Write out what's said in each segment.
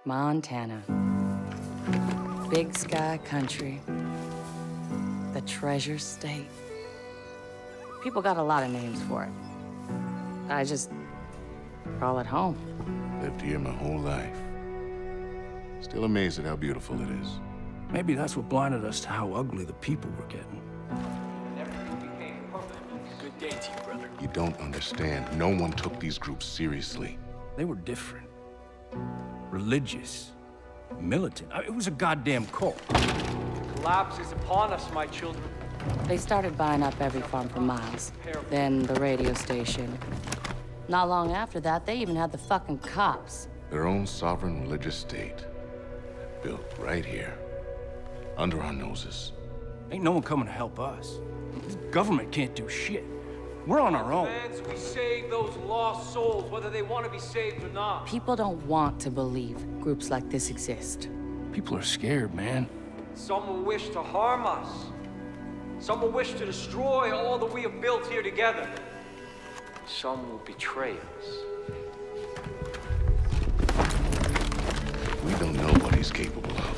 Montana. Big sky country. The treasure state. People got a lot of names for it. I just call it home. Lived here my whole life. Still amazed at how beautiful it is. Maybe that's what blinded us to how ugly the people were getting. Good day to you, brother. You don't understand. No one took these groups seriously. They were different. Religious. Militant. It was a goddamn cult. Collapse is upon us, my children. They started buying up every farm for miles. Then the radio station. Not long after that, they even had the fucking cops. Their own sovereign religious state. Built right here. Under our noses. Ain't no one coming to help us. This government can't do shit. We're on our own. We save those lost souls, whether they want to be saved or not. People don't want to believe groups like this exist. People are scared, man. Some will wish to harm us. Some will wish to destroy all that we have built here together. Some will betray us. We don't know what he's capable of.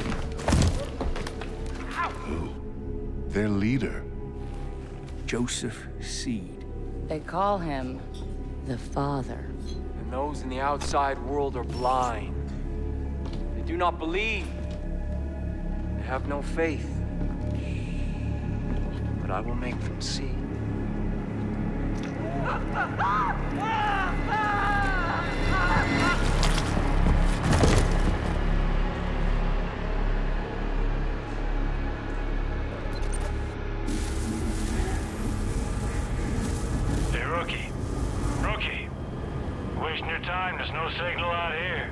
Who? Their leader. Joseph Seed. They call him the Father. And those in the outside world are blind. They do not believe. They have no faith. But I will make them see. Hey, Rookie. Rookie. Wasting your time. There's no signal out here.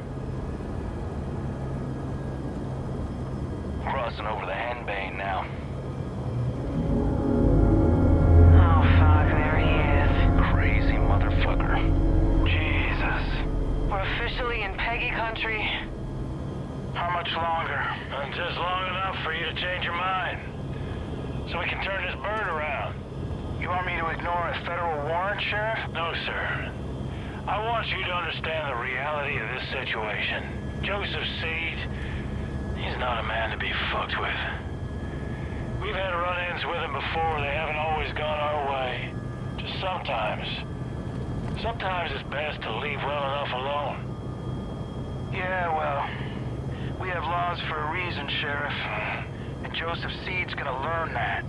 Crossing over the Henbane now. Oh, fuck, there he is. Crazy motherfucker. Jesus. We're officially in Peggy country. How much longer? Just long enough for you to change your mind. So we can turn this bird around. You want me to ignore a federal warrant, Sheriff? No, sir. I want you to understand the reality of this situation. Joseph Seed, he's not a man to be fucked with. We've had run-ins with him before. They haven't always gone our way. Just sometimes. Sometimes it's best to leave well enough alone. Yeah, well, we have laws for a reason, Sheriff. And Joseph Seed's gonna learn that.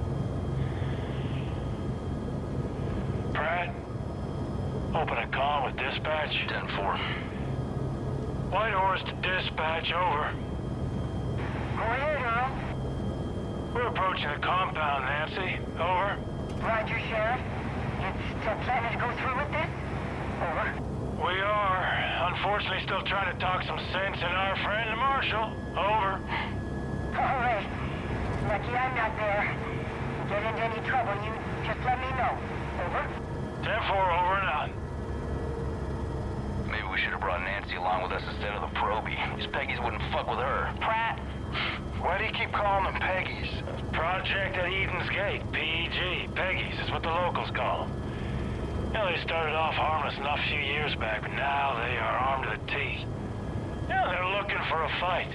Pratt, open a comm with dispatch. 10-4. White Horse to dispatch, over. Go ahead, Earl. We're approaching the compound, Nancy. Over. Roger, Sheriff. You still planning to go through with this? Over. We are. Unfortunately, still trying to talk some sense in our friend, the Marshal. Over. All right. Lucky I'm not there. Get into any trouble, you just let me know. Over. 10-4, over and out. Maybe we should have brought Nancy along with us instead of the Proby. These Peggies wouldn't fuck with her. Pratt. Why do you keep calling them Peggies? Project at Eden's Gate, PEG. Peggies is what the locals call them. You know, they started off harmless enough a few years back, but now they are armed to the teeth. Yeah, they're looking for a fight.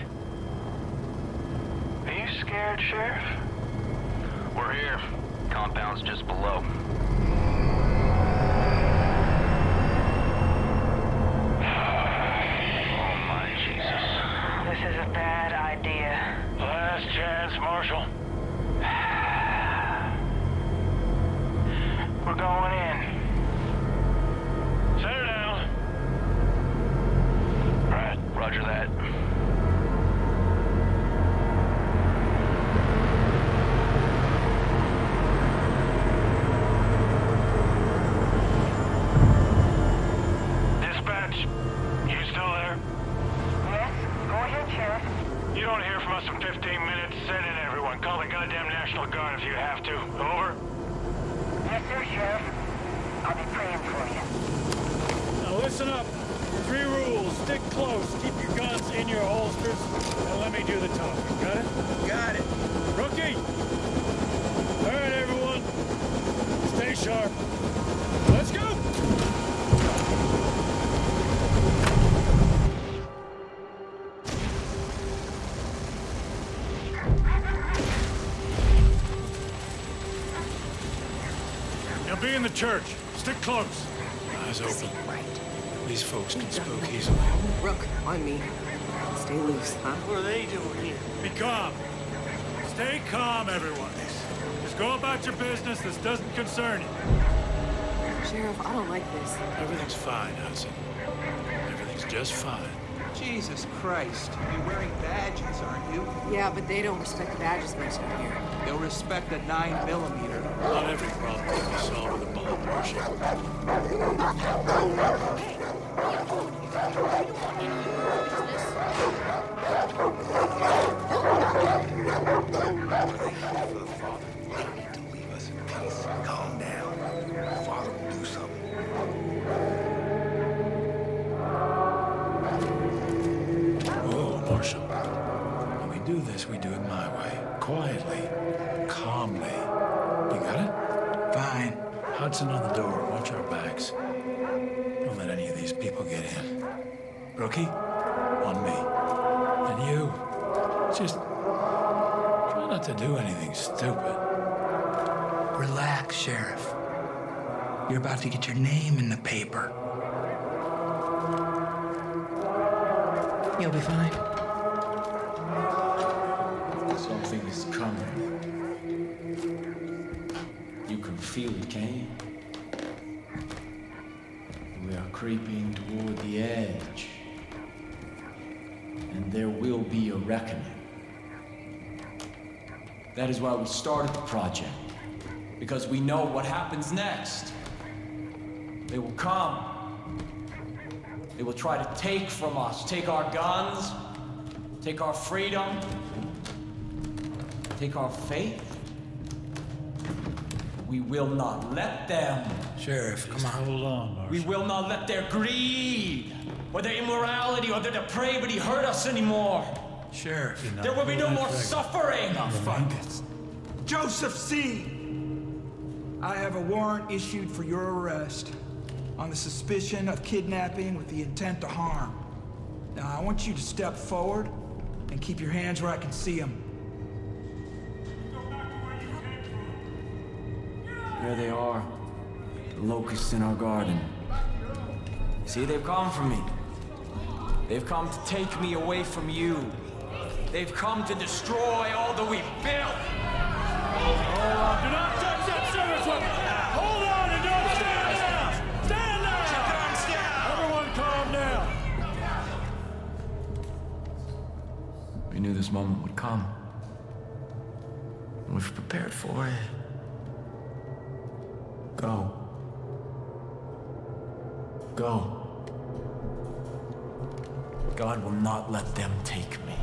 Are you scared, Sheriff? We're here. Compound's just below. Oh my Jesus. This is a bad idea. Last chance, Marshal. We're going in. Set her down. Right, Roger that. dispatch. You still there? Yes? Go ahead, Sheriff. You don't hear from us in 15 minutes. Send in everyone. Call the goddamn National Guard if you have to. Over. Yes, sir, Sheriff. I'll be praying for you. Now listen up. 3 rules. Stick close. Keep your guns in your holsters. And let me do the talking. Got it? Got it. Rookie! All right, everyone. Stay sharp. Let's go! be in the church. Stick close. Eyes open. These folks can spook easily. Rook, on me. Stay loose, huh? What are they doing here? Be calm. Stay calm, everyone. Just go about your business. This doesn't concern you. Sheriff, I don't like this. Everything's fine, Hudson. Everything's just fine. Jesus Christ. You're wearing badges, aren't you? Yeah, but they don't respect the badges much out here. They'll respect a 9mm. Not every problem can be solved with a bullet, Marshal. Calm down. Father will do something. Whoa, Marshal. When we do this, we do it my way. Quietly. Calmly. You got it? Fine. Hudson on the door. Watch our backs. Don't let any of these people get in. Rookie, on me. And you, just try not to do anything stupid. Relax, Sheriff. You're about to get your name in the paper. You'll be fine. Something is coming. You can feel it, can you? We are creeping toward the edge. And there will be a reckoning. That is why we started the project. Because we know what happens next. They will come. They will try to take from us, take our guns, take our freedom, take our faith. We will not let them. Sheriff, come on. Hold on, Marshal. We will not let their greed, or their immorality, or their depravity hurt us anymore. Sheriff. There will be no more suffering. Oh, fuck it. Joseph C. I have a warrant issued for your arrest on the suspicion of kidnapping with the intent to harm. Now, I want you to step forward and keep your hands where I can see them. There they are. The locusts in our garden. See, they've come for me. They've come to take me away from you. They've come to destroy all that we've built. Hold on. Do not touch that service weapon. Hold on and don't stand down. Stand down. Everyone calm down. We knew this moment would come. And we've prepared for it. Go. Go. God will not let them take me.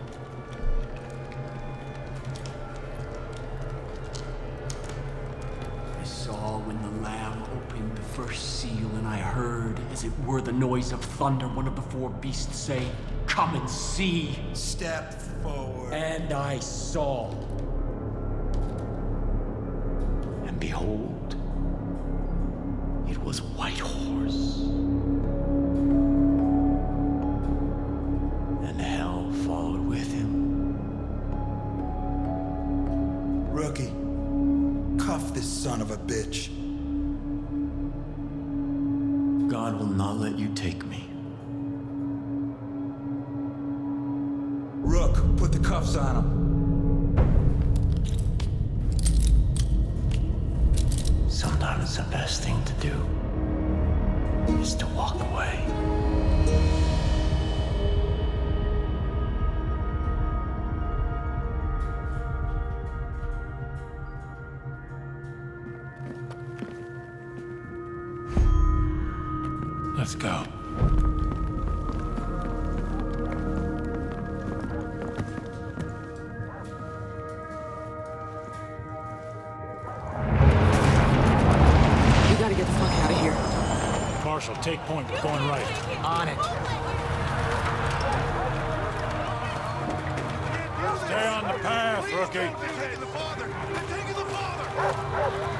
I saw when the Lamb opened the first seal, and I heard, as it were the noise of thunder, one of the four beasts say, "Come and see." Step forward. And I saw. And behold, it was a white horse. And hell followed with him. Rookie, cuff this son of a bitch. God will not let you take me. Rook, put the cuffs on him. Sometimes the best thing to do is to walk away. Let's go. We gotta get the fuck out of here. Marshal, take point. We're going right. On it. Stay on the path, rookie. They're taking the father! They're taking the father!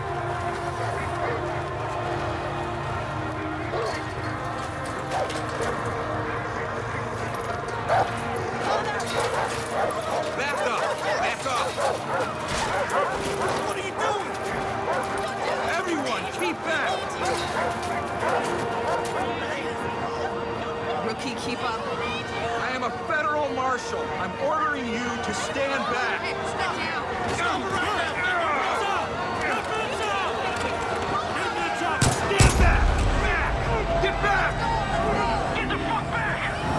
Back up! Back up! What are you doing? Everyone! Rookie, keep up. I am a federal marshal. I'm ordering you to stand back. Hey, stop now. Stop right now. Stand back! Back! Get back! Get the fuck back!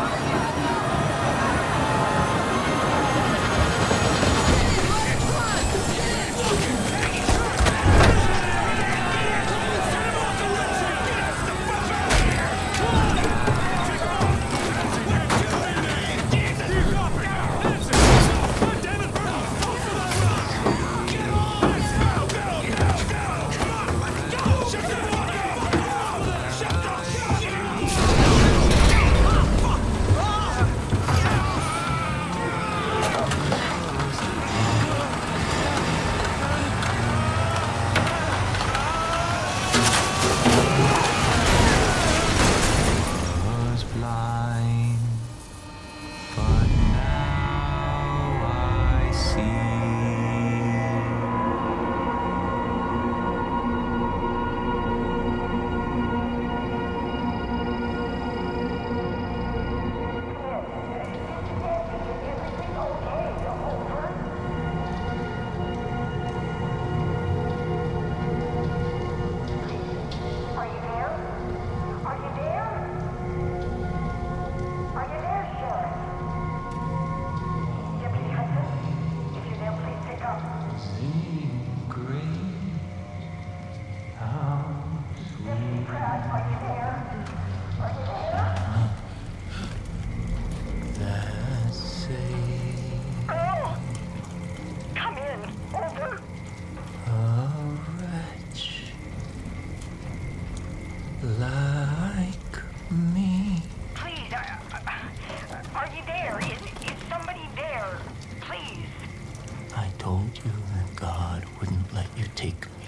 Like me. Please, are you there? Is somebody there? Please. I told you that God wouldn't let you take me.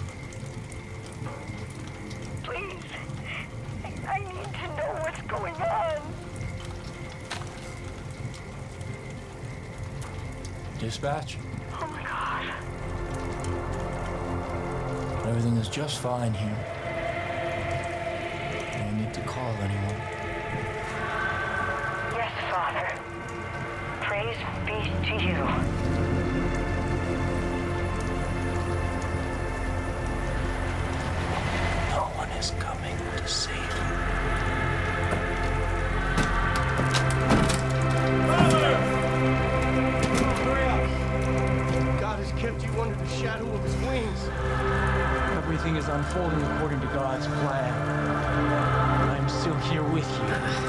Please. I need to know what's going on. Dispatch. Oh my God. Everything is just fine here. No need to call anyone. Yes, Father. Praise be to you. No one is coming to save you. God has kept you under the shadow of his wings. Everything is unfolding according to God's plan. I'm still here with you.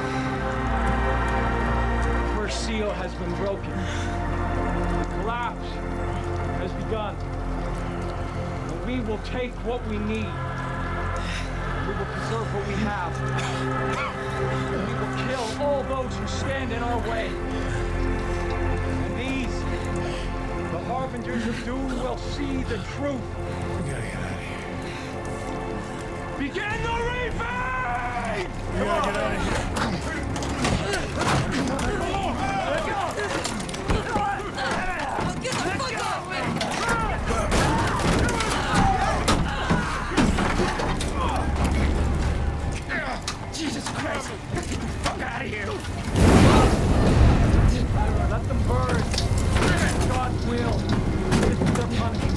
The first seal has been broken. The collapse has begun. And we will take what we need. We will preserve what we have. And we will kill all those who stand in our way. And these, the harbingers of doom, will see the truth. We gotta get out of here. Begin the reaping! We gotta get out of here. Get the fuck off me! Jesus Christ! Get the fuck out of here! Let them burn. It's God's will. This is their punishment.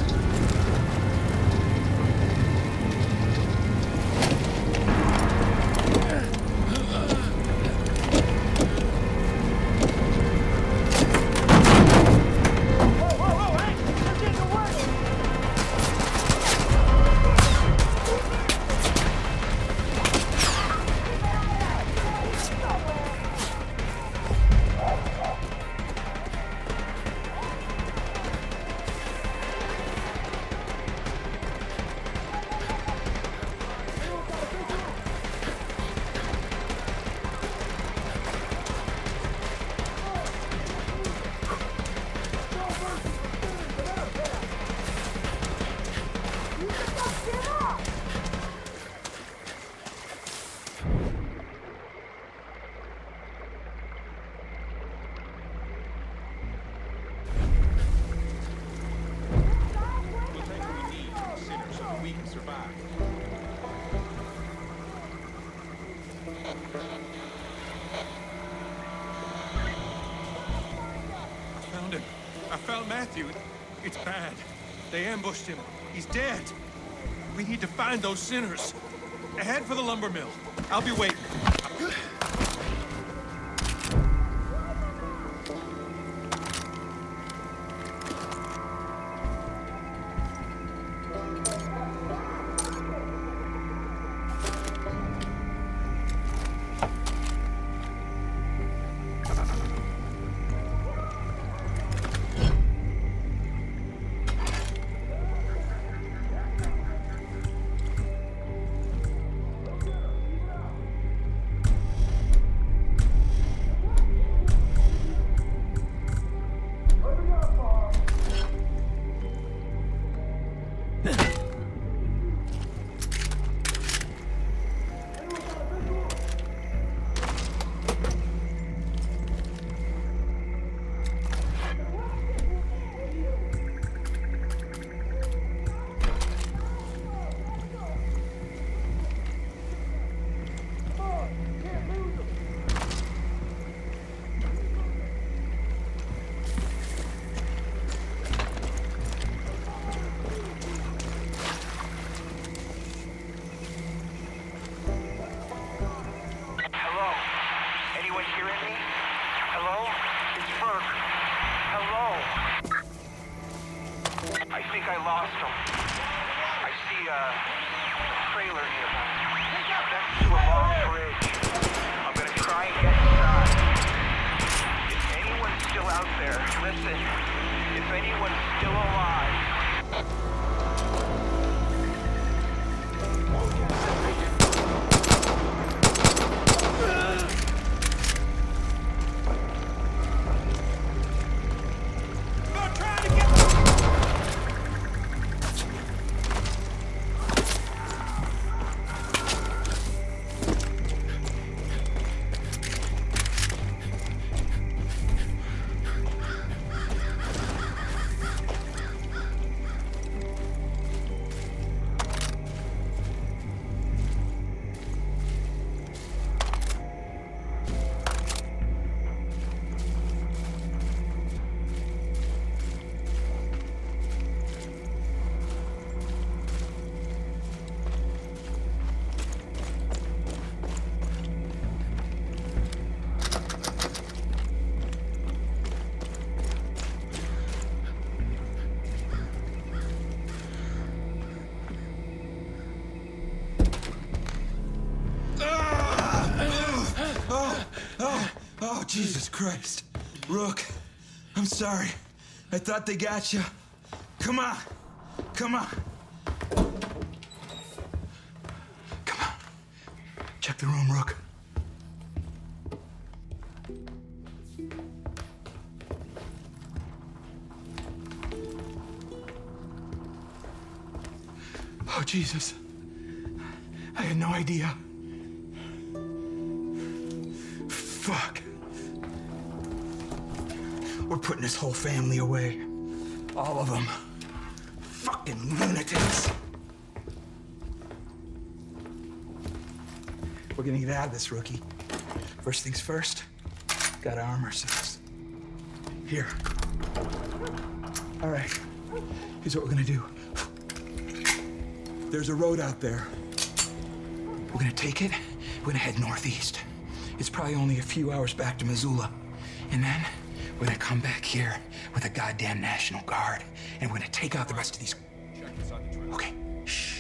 I found Matthew. It's bad. They ambushed him. He's dead. We need to find those sinners. Head for the lumber mill. I'll be waiting. Oh, Jesus Christ. Rook, I'm sorry. I thought they got you. Come on. Come on. Come on. Check the room, Rook. Oh, Jesus. I had no idea. Fuck. We're putting this whole family away. All of them. Fucking lunatics. We're gonna get out of this, rookie. First things first, gotta arm ourselves. Here. All right, here's what we're gonna do. There's a road out there. We're gonna take it, we're gonna head northeast. It's probably only a few hours back to Missoula. And then we're gonna come back here with a goddamn National Guard, and we're gonna take out the rest of these. Okay, shh.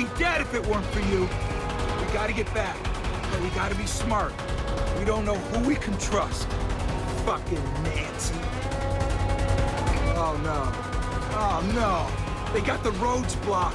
be dead if it weren't for you. We gotta get back, but we gotta be smart. We don't know who we can trust. Fucking Nancy. Oh no. Oh no. They got the roads blocked.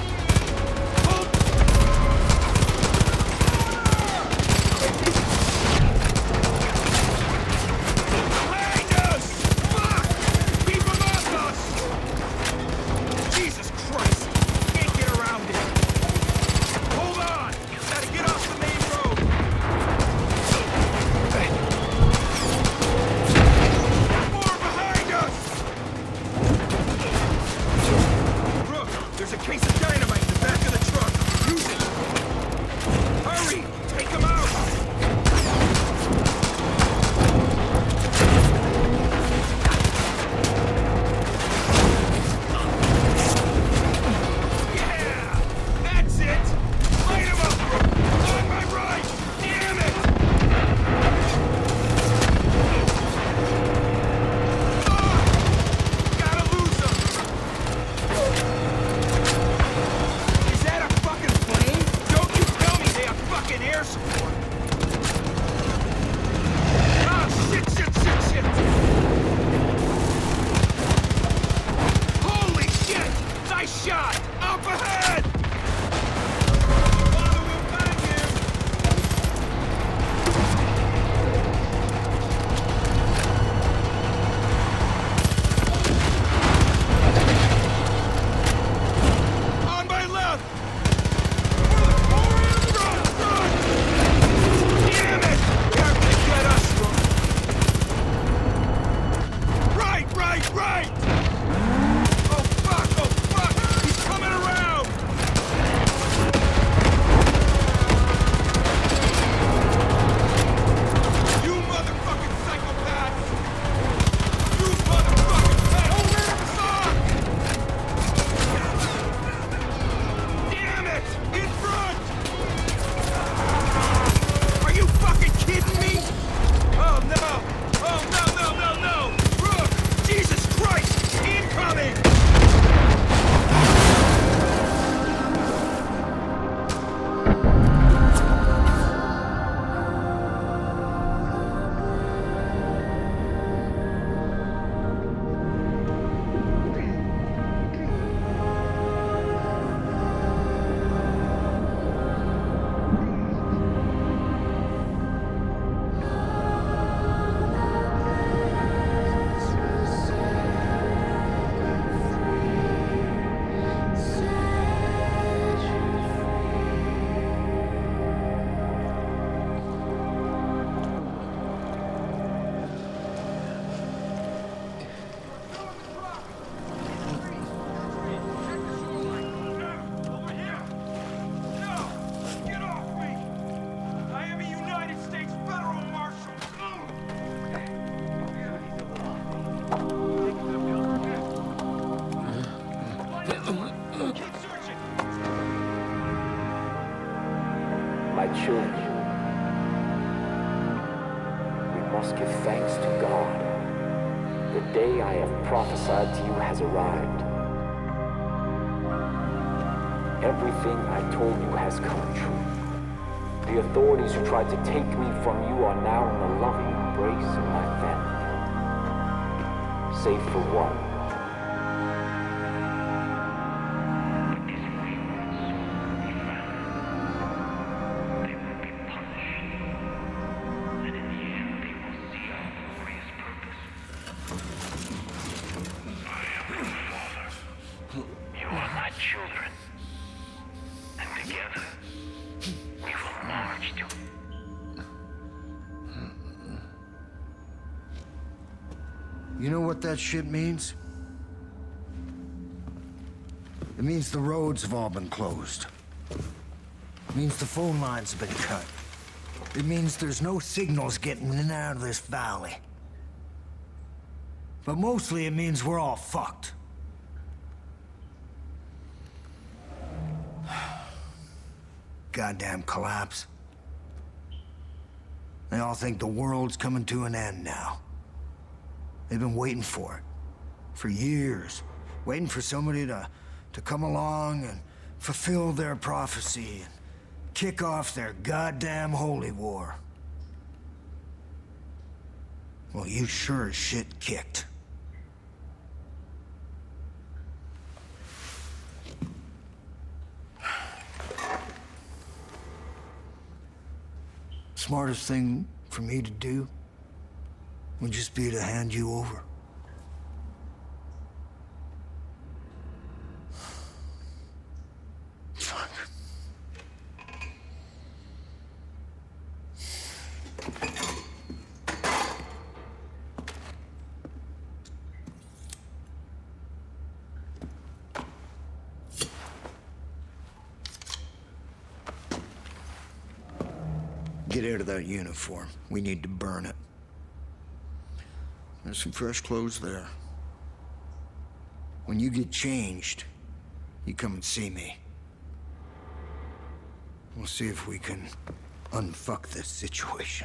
My children, we must give thanks to God. The day I have prophesied to you has arrived. Everything I told you has come true. The authorities who tried to take me from you are now in the loving embrace of my family. Save for one. You know what that shit means? It means the roads have all been closed. It means the phone lines have been cut. It means there's no signals getting in and out of this valley. But mostly it means we're all fucked. Goddamn collapse. They all think the world's coming to an end now. They've been waiting for it. For years. Waiting for somebody to come along and fulfill their prophecy, and kick off their goddamn holy war. Well, you sure as shit kicked. Smartest thing for me to do would just be to hand you over. Fuck. Get out of that uniform. We need to burn it. There's some fresh clothes there. When you get changed, you come and see me. We'll see if we can unfuck this situation.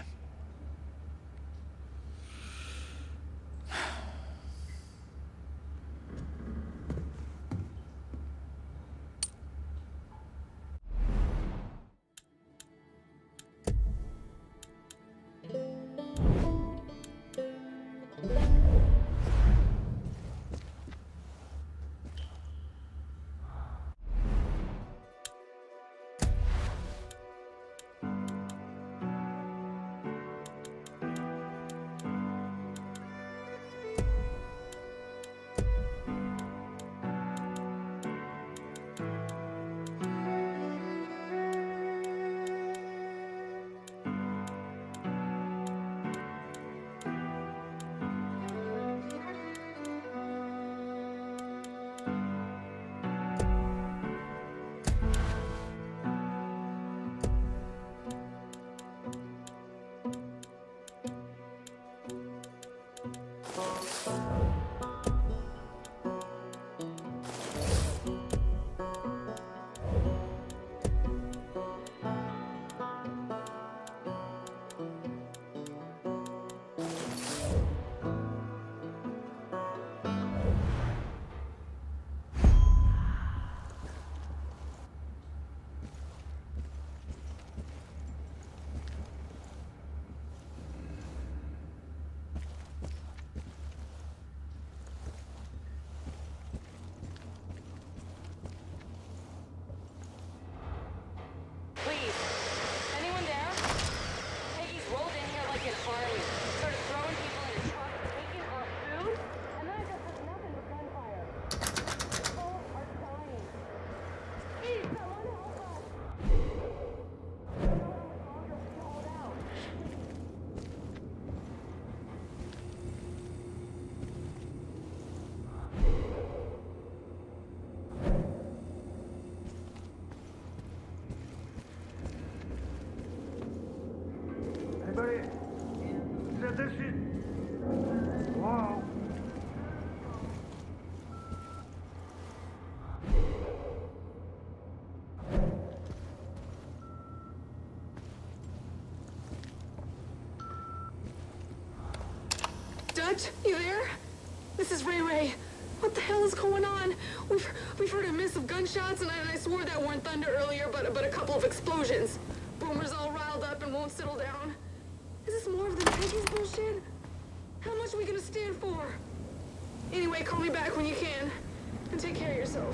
Dutch, you there? This is Ray Ray. What the hell is going on? We've heard a miss of gunshots, and I swore that weren't thunder earlier, but a couple of explosions. Boomer's all riled up and won't settle down. Is this more of the Peggy's bullshit? How much are we gonna stand for? Anyway, call me back when you can, and take care of yourself.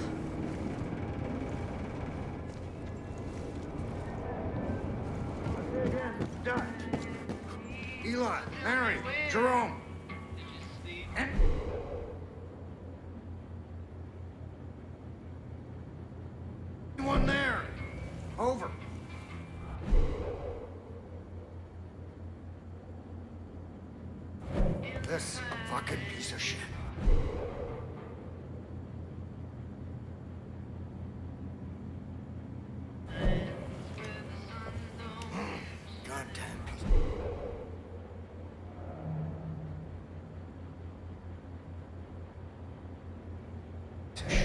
Dutch. Eli, Mary, Jerome. Anyone there? Over. This fucking piece of shit. Goddamn piece of shit.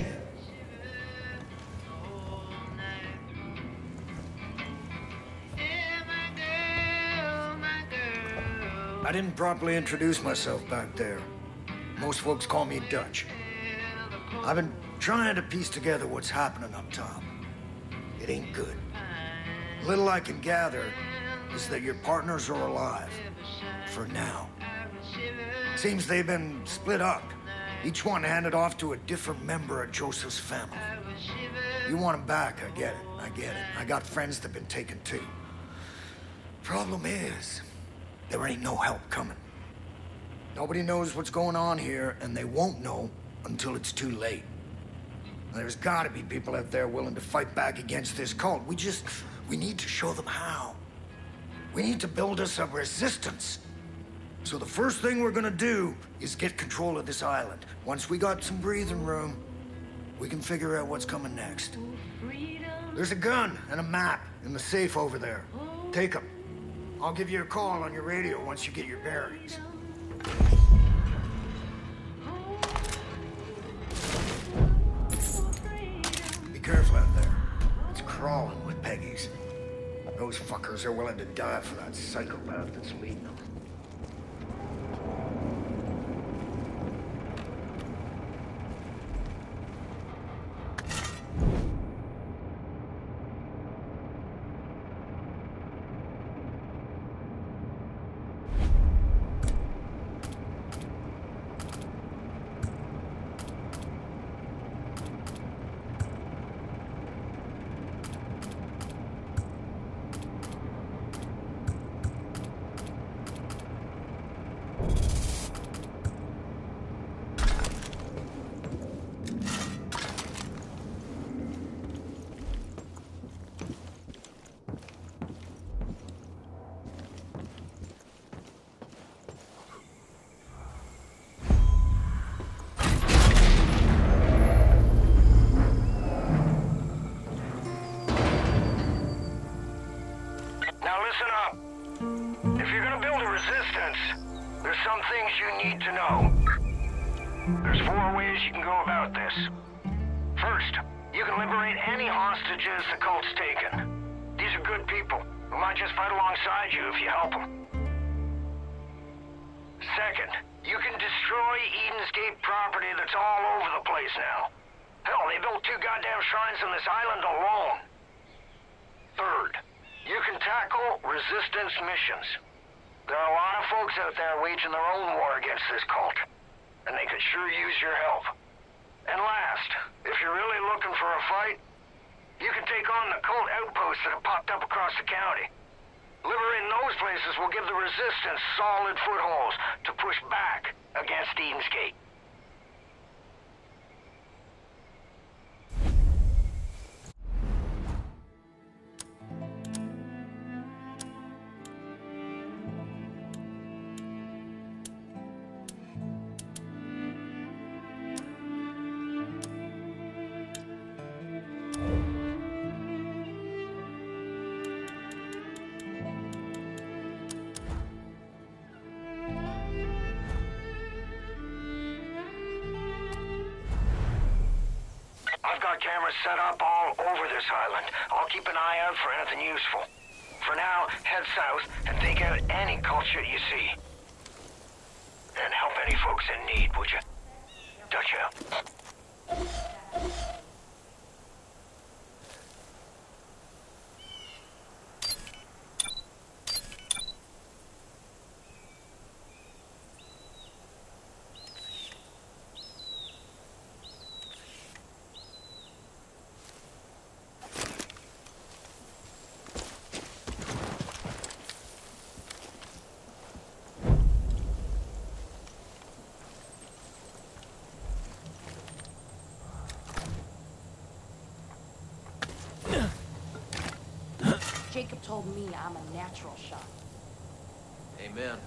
I didn't properly introduce myself back there. Most folks call me Dutch. I've been trying to piece together what's happening up top. It ain't good. Little I can gather is that your partners are alive. For now. Seems they've been split up. Each one handed off to a different member of Joseph's family. You want them back, I get it. I got friends that've been taken too. Problem is, there ain't no help coming. Nobody knows what's going on here, and they won't know until it's too late. There's gotta be people out there willing to fight back against this cult. We need to show them how. We need to build us a resistance. So the first thing we're gonna do is get control of this island. Once we got some breathing room, we can figure out what's coming next. There's a gun and a map in the safe over there. Take them. I'll give you a call on your radio once you get your bearings. Be careful out there. It's crawling with Peggies. Those fuckers are willing to die for that psychopath that's leading them. There's 4 ways you can go about this. First, you can liberate any hostages the cult's taken. These are good people who might just fight alongside you if you help them. Second, you can destroy Eden's Gate property that's all over the place now. Hell, they built 2 goddamn shrines on this island alone. Third, you can tackle resistance missions. There are a lot of folks out there waging their own war against this cult, and they could sure use your help. And last, if you're really looking for a fight, you can take on the cult outposts that have popped up across the county. Liberating those places will give the resistance solid footholds to push back against Eden's Gate. Cameras set up all over this island. I'll keep an eye out for anything useful. For now, head south and take out any cult shit you see. And help any folks in need, would you? Dutch out. Jacob told me I'm a natural shot. Amen.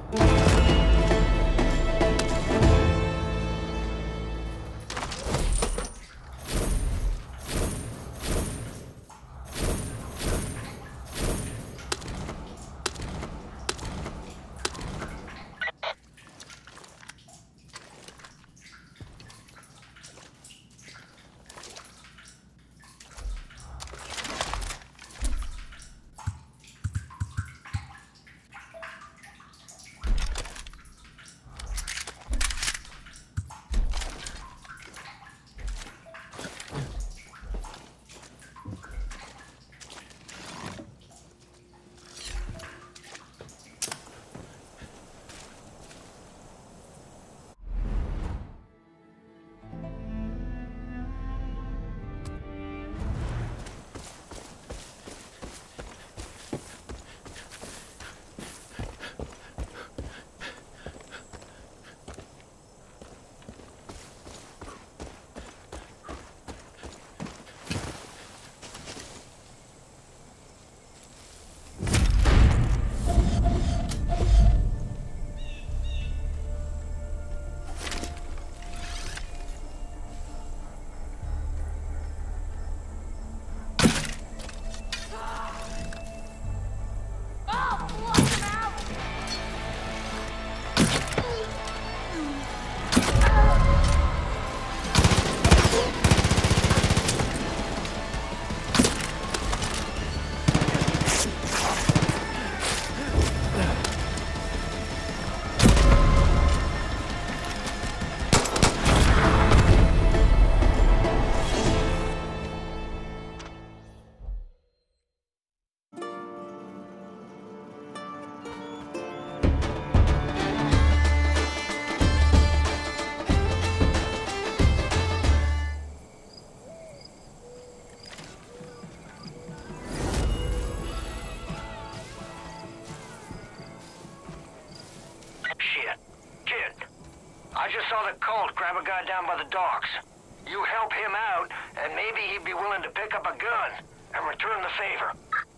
Grab a guy down by the docks. You help him out, and maybe he'd be willing to pick up a gun and return the favor.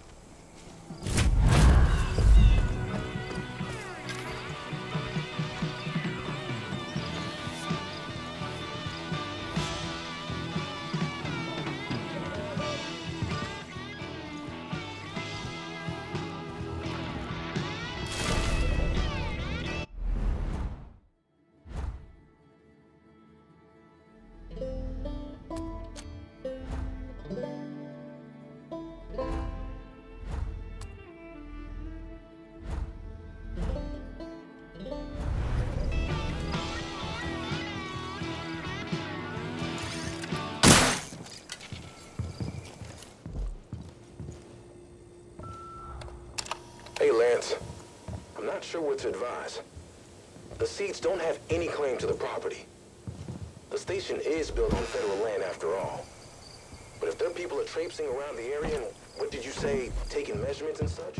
Hey, Lance. I'm not sure what to advise. The Seeds don't have any claim to the property. The station is built on federal land after all. But if their people are traipsing around the area and, what did you say, taking measurements and such?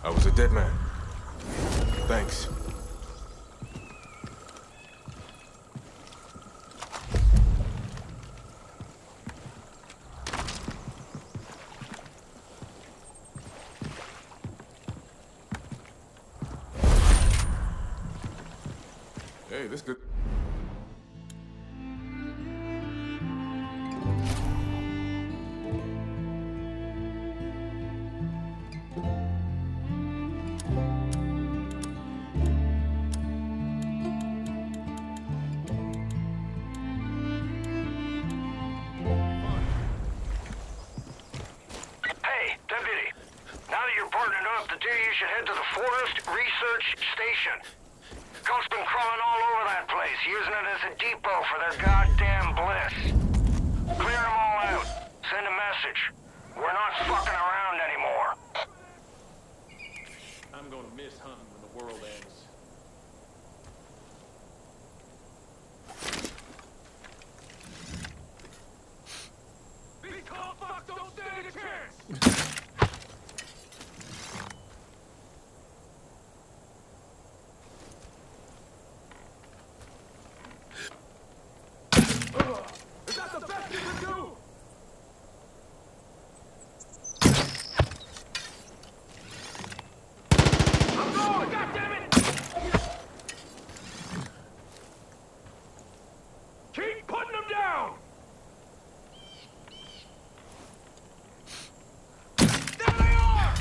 I was a dead man. Thanks. Hey, this good. Hey, Deputy. Now that you're partnered up, the two of you should head to the Forest Research Station. Coast's been crawling all over that place, using it as a depot for their goddamn bliss. Clear them all out. Send a message. We're not fucking around anymore. I'm gonna miss hunting when the world ends. These cold fucks don't stand a chance! Is that the best you can do? I'm going! Goddammit! Keep putting them down! There they are!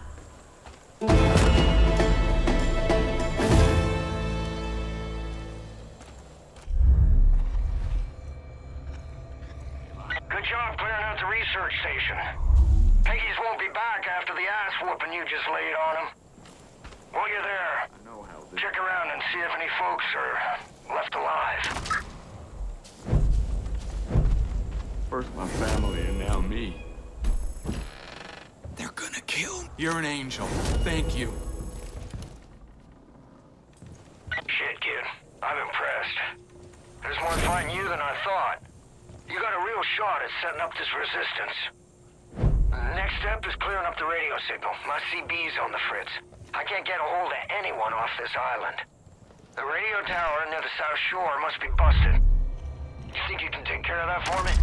Good job clearing out the research station. Peggy's won't be back after the ass whooping you just laid on him. While you're there, check around and see if any folks are left alive. First my family and now me. They're gonna kill me. You're an angel. Thank you. Shit, kid. I'm impressed. There's more fighting you than I thought. You got a real shot at setting up this resistance. Next step is clearing up the radio signal. My CB's on the fritz. I can't get a hold of anyone off this island. The radio tower near the South Shore must be busted. You think you can take care of that for me?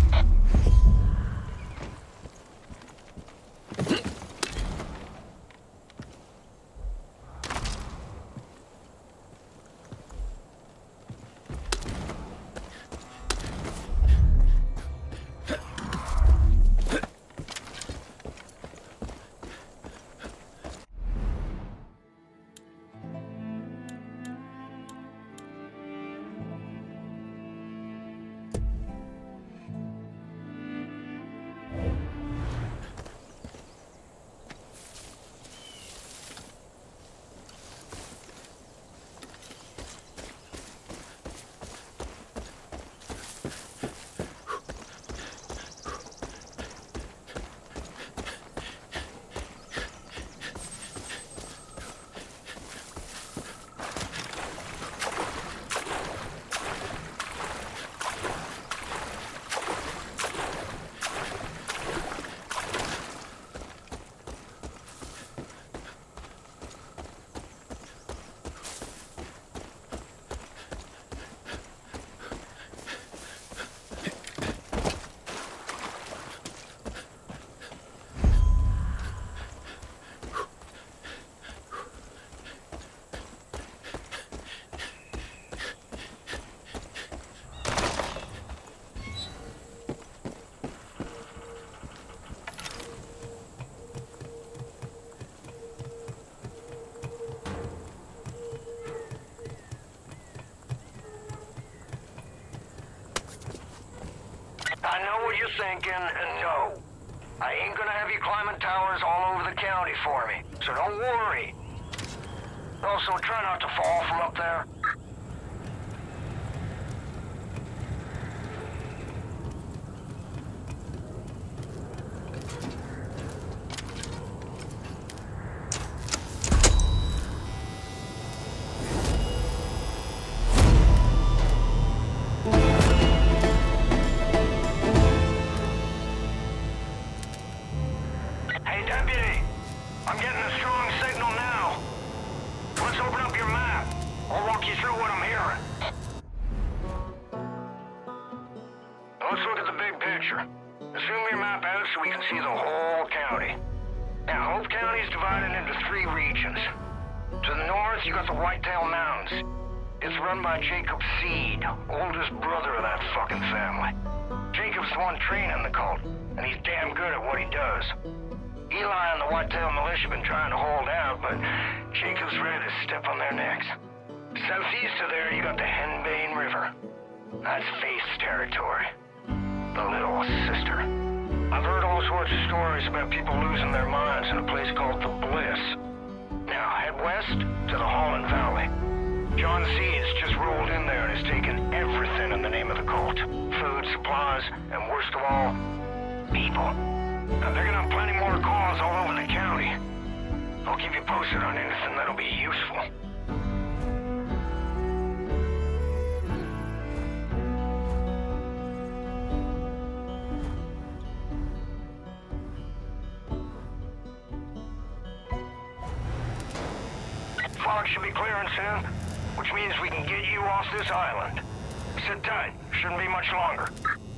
I know what you're thinking, and no. I ain't gonna have you climbing towers all over the county for me, so don't worry. Also, try not to fall from up there. Hey, Deputy. I'm getting a strong signal Mountains. To the north, you got the Whitetail Mountains. It's run by Jacob Seed, oldest brother of that fucking family. Jacob's the one training the cult, and he's damn good at what he does. Eli and the Whitetail Militia have been trying to hold out, but Jacob's ready to step on their necks. Southeast of there, you got the Henbane River. That's Faith's territory. The Little Sister. I've heard all sorts of stories about people losing their minds in a place called the Bliss. Now, head west to the Holland Valley. John Seeds just rolled in there and has taken everything in the name of the cult. Food, supplies, and worst of all, people. Now, they're gonna have plenty more calls all over the county. I'll keep you posted on anything that'll be useful. Fog should be clearing soon, which means we can get you off this island. Sit tight. Shouldn't be much longer.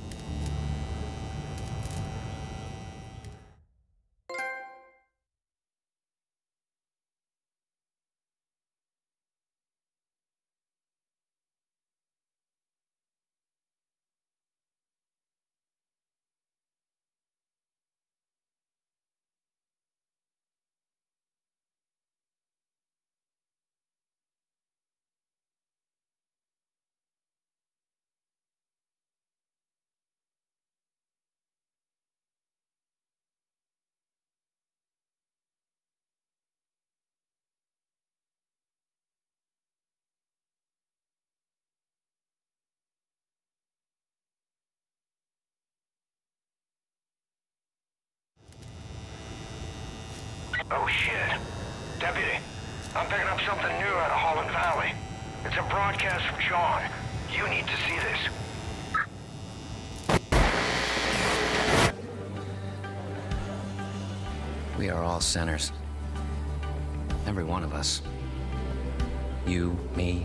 Oh shit. Deputy, I'm picking up something new out of Holland Valley. It's a broadcast from John. You need to see this. We are all sinners. Every one of us. You, me.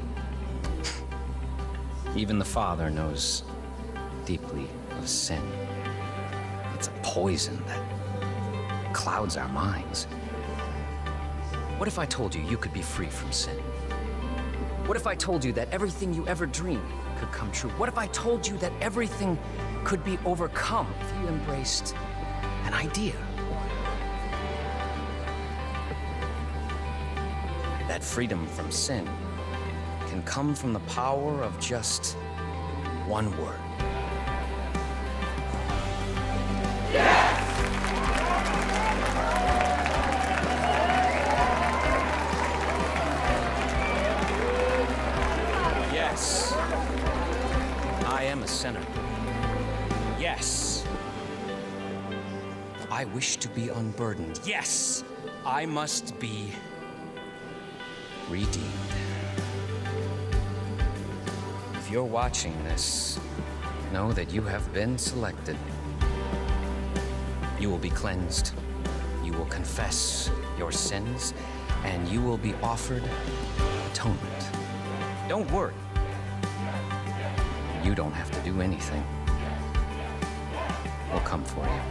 Even the Father knows deeply of sin. It's a poison that clouds our minds. What if I told you you could be free from sin? What if I told you that everything you ever dreamed could come true? What if I told you that everything could be overcome if you embraced an idea? That freedom from sin can come from the power of just one word. Yes, I am a sinner. Yes, I wish to be unburdened. Yes, I must be redeemed. If you're watching this, know that you have been selected. You will be cleansed. You will confess your sins, and you will be offered atonement. Don't worry. You don't have to do anything. We'll come for you.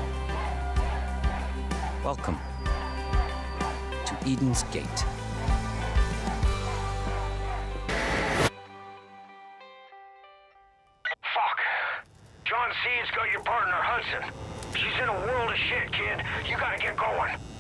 Welcome to Eden's Gate. John Seed's got your partner, Hudson. She's in a world of shit, kid. You gotta get going.